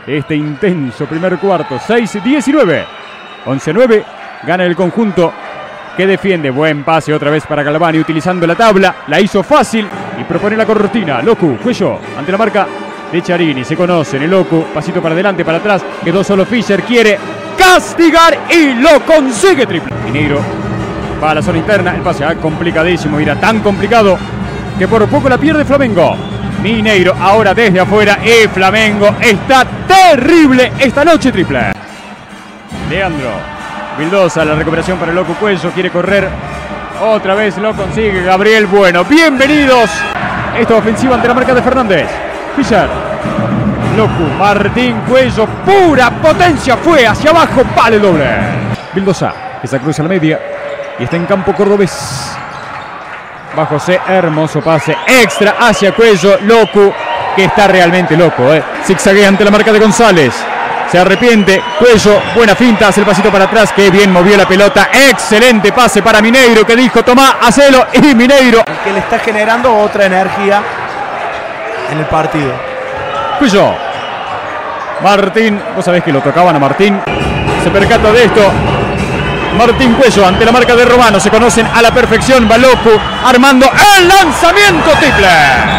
este intenso primer cuarto. 6-19. 11-9. Gana el conjunto que defiende. Buen pase otra vez para Galvani utilizando la tabla. La hizo fácil y propone la cortina. Locu, Cuello, ante la marca de Charini. Se conocen. El Locu, pasito para adelante, para atrás. Quedó solo Fischer. Quiere castigar y lo consigue. Triple. Mineiro va a la zona interna. El pase complicadísimo. Mira, tan complicado que por poco la pierde Flamengo. Mineiro ahora desde afuera. Y Flamengo está terrible esta noche. Triple. Leandro Vildosa, la recuperación para el Loco Cuello, quiere correr, otra vez lo consigue Gabriel Bueno. Bienvenidos, esta ofensiva ante la marca de Fernández. Fischer, Loco, Martín Cuello, pura potencia, fue hacia abajo, vale doble. Vildosa, esa cruza a la media y está en campo cordobés. Bajo C, hermoso pase extra hacia Cuello, Loco, que está realmente loco, zigzaguea ante la marca de González. Se arrepiente, Cuello, buena finta, hace el pasito para atrás, que bien movió la pelota, excelente pase para Mineiro, que dijo, tomá, hacelo, y Mineiro. Que le está generando otra energía en el partido. Cuello, Martín, vos sabés que lo tocaban a Martín, se percata de esto, Martín Cuello ante la marca de Romano, se conocen a la perfección, va Locu, armando el lanzamiento triple.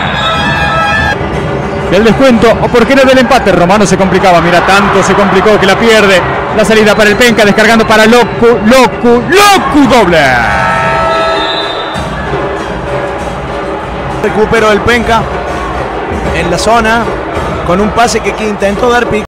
Del descuento, o por qué no del empate, Romano se complicaba, mira, tanto se complicó que la pierde. La salida para el Penca, descargando para Locu, doble. Recuperó el Penca en la zona con un pase que intentó dar pique.